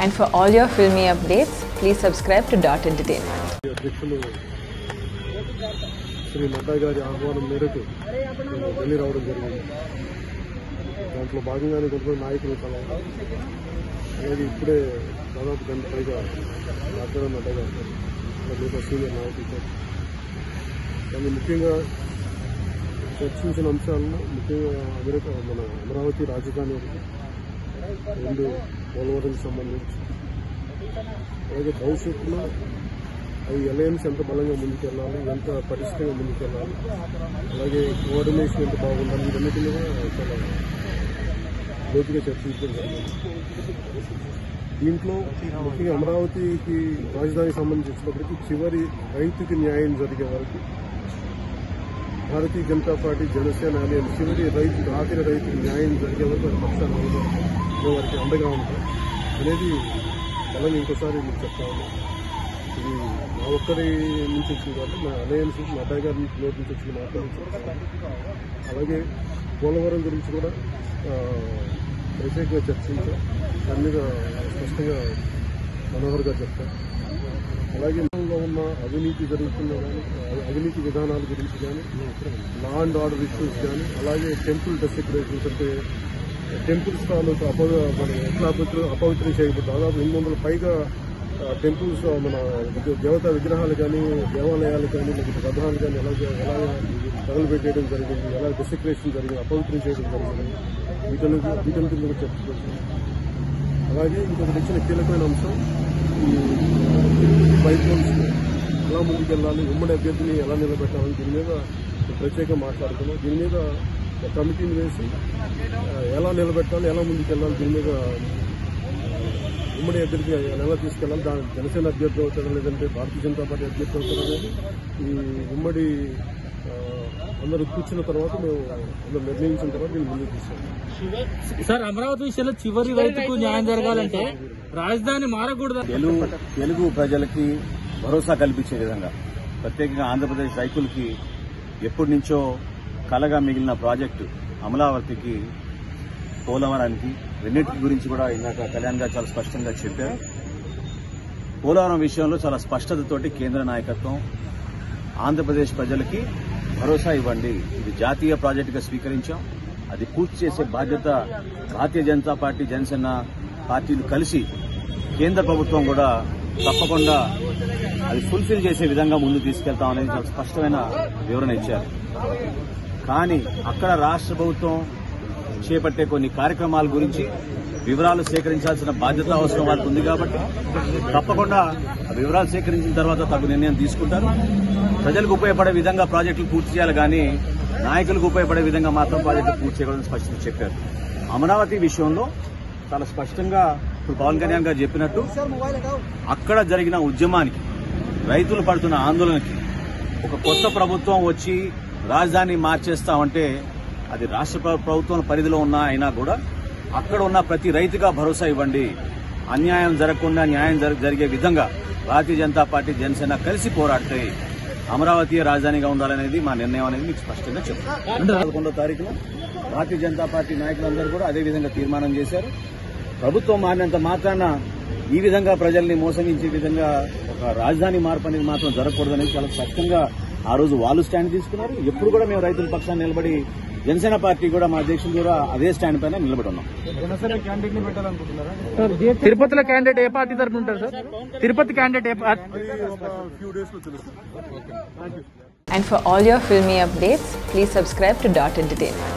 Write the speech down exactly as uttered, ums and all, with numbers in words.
And for all your filmy updates, please subscribe to Dot Entertainment. అధ్యక్షులు శ్రీ నడ్డా గారి ఆహ్వానం మేరకు ఢిల్లీ రావడం జరిగింది. దాంట్లో భాగంగానే కొంతమంది నాయకులు కలవడం, అలాగే ఇప్పుడే దాదాపు గంట పైగా డాక్టర్ నడ్డా గారు మిగతా సీనియర్ నాయకులతో కానీ ముఖ్యంగా చర్చించిన అంశాలను ముఖ్యంగా అమెరికా మన అమరావతి రాజధాని రెండు పోలవరంకి సంబంధించి అలాగే భవిష్యత్తులో అవి అలయన్స్ ఎంత బలంగా ముందుకెళ్ళాలి, ఎంత పటిష్టంగా ముందుకెళ్ళాలి, అలాగే కోఆర్డినేషన్ ఎంత బాగుండాలి, ఇవన్నిటి మీద చాలా లోతుగా చర్చించడం జరిగింది. దీంట్లో ముఖ్యంగా అమరావతికి రాజధానికి సంబంధించినప్పటికీ చివరి రైతుకి న్యాయం జరిగే వరకు భారతీయ జనతా పార్టీ జనసేన అనే చివరి రైతు ఆఖరి రైతుకి న్యాయం జరిగే వరకు వారి పక్షాలు మేము వారికి అండగా ఉంటాం అనేది బలంగా ఇంకోసారి మీకు చెప్తా ఉన్నాం. ఇది నా ఒక్కరి నుంచి వచ్చింది కాబట్టి నా అలయన్స్ నడ్డా గారి నోటి నుంచి వచ్చిన మాట్లాడుతున్నాం. అలాగే పోలవరం గురించి కూడా ప్రత్యేకంగా చర్చించాం. దాని మీద స్పష్టంగా మనోహర్ గారు చెప్తారు. అలాగే లో ఉన్న అవినీతి జరుగుతున్న కానీ అవినీతి విధానాల గురించి కానీ లా అండ్ ఆర్డర్ ఇష్యూస్ కానీ అలాగే టెంపుల్ డెసిక్రేషన్స్ అంటే టెంపుల్స్ తాలూకు అప మన ఎట్లా అపవిత్రం చేయబడి దాదాపు ఎనిమిది వందల పైగా టెంపుల్స్ మన దేవతా విగ్రహాలు కానీ దేవాలయాలు కానీ లేకపోతే రథాలు కానీ ఎలా ఎలా తగలబెట్టేయడం జరిగింది, ఎలా డెసిక్రేషన్ జరిగింది, అపవిత్రం చేయడం జరిగింది, వీటిని వీటిని కూడా చర్చించారు. అలాగే ఇంకొకటి ఇచ్చిన కీలకమైన అంశం ఈ పైప్ లైన్స్ ఎలా ముందుకెళ్ళాలి, ఉమ్మడి అభ్యర్థిని ఎలా నిలబెట్టాలని దీని మీద ప్రత్యేకంగా మాట్లాడుతున్నాం. దీని మీద కమిటీని వేసి ఎలా నిలబెట్టాలి, ఎలా ముందుకెళ్ళాలి, దీని మీద ఉమ్మడి అభ్యర్థి ఎలా తీసుకెళ్ళాలి, దాని జనసేన అభ్యర్థి అవుతారా లేదంటే భారతీయ జనతా పార్టీ అభ్యర్థి అవుతారా అనేది ఈ ఉమ్మడి అందరూ కూర్చున్న తర్వాత మేము అందరూ నిర్ణయించిన తర్వాత దీన్ని ముందుకు తీసుకెళ్ళాం. సార్, అమరావతి విషయంలో చివరి రైతుకు న్యాయం జరగాలంటే రాజధాని మారకూడదు. తెలుగు తెలుగు ప్రజలకి భరోసా కల్పించే విధంగా ప్రత్యేకంగా ఆంధ్రప్రదేశ్ రైతులకి ఎప్పటి నుంచో కలగా మిగిలిన ప్రాజెక్టు అమరావతికి పోలవరానికి రెండింటి గురించి కూడా ఇందాక కళ్యాణ్ గారు చాలా స్పష్టంగా చెప్పారు. పోలవరం విషయంలో చాలా స్పష్టతతోటి కేంద్ర నాయకత్వం ఆంధ్రప్రదేశ్ ప్రజలకి భరోసా ఇవ్వండి, ఇది జాతీయ ప్రాజెక్టుగా స్వీకరించాం, అది పూర్తి చేసే బాధ్యత భారతీయ జనతా పార్టీ జనసేన పార్టీలు కలిసి కేంద్ర ప్రభుత్వం కూడా తప్పకుండా అది ఫుల్ఫిల్ చేసే విధంగా ముందు తీసుకెళ్తాం అనేది చాలా స్పష్టమైన వివరణ ఇచ్చారు. కానీ అక్కడ రాష్ట్ర ప్రభుత్వం చేపట్టే కొన్ని కార్యక్రమాల గురించి వివరాలు సేకరించాల్సిన బాధ్యత అవసరం వాళ్ళకు ఉంది కాబట్టి తప్పకుండా వివరాలు సేకరించిన తర్వాత తగు నిర్ణయం తీసుకుంటారు. ప్రజలకు ఉపయోగపడే విధంగా ప్రాజెక్టులు పూర్తి చేయాలి కానీ నాయకులకు ఉపయోగపడే విధంగా మాత్రం ప్రాజెక్టులు పూర్తి చేయాలని స్పష్టంగా చెప్పారు. అమరావతి విషయంలో చాలా స్పష్టంగా ఇప్పుడు పవన్ కళ్యాణ్ గారు చెప్పినట్టు అక్కడ జరిగిన ఉద్యమానికి రైతులు పడుతున్న ఆందోళనకి ఒక కొత్త ప్రభుత్వం వచ్చి రాజధాని మార్చేస్తామంటే అది రాష్ట్ర ప్రభుత్వం పరిధిలో ఉన్నా అయినా కూడా అక్కడ ఉన్న ప్రతి రైతుగా భరోసా ఇవ్వండి, అన్యాయం జరగకుండా న్యాయం జరిగే విధంగా భారతీయ జనతా పార్టీ జనసేన కలిసి పోరాడతాయి, అమరావతి రాజధానిగా ఉండాలనేది మా నిర్ణయం అనేది మీకు స్పష్టంగా చెప్తాను. పదకొండో తారీఖున భారతీయ జనతా పార్టీ నాయకులందరూ కూడా అదే విధంగా తీర్మానం చేశారు. ప్రభుత్వం మారినంత మాత్రాన ఈ విధంగా ప్రజల్ని మోసగించే విధంగా ఒక రాజధాని మార్పు అనేది మాత్రం జరగకూడదనేది చాలా స్పష్టంగా ఆ రోజు వాళ్ళు స్టాండ్ తీసుకున్నారు. ఎప్పుడు కూడా మేము రైతుల పక్షాన్ని నిలబడి జనసేన పార్టీ కూడా మా అధ్యక్షులు కూడా అదే స్టాండ్ పైన నిలబడి ఉన్నాం. తిరుపతిలో క్యాండిడేట్ ఏ పార్టీ తరఫున ఉంటారు సార్? తిరుపతి క్యాండిడేట్ ఏ party? And for all your filmy updates, please subscribe to Dot Entertainment.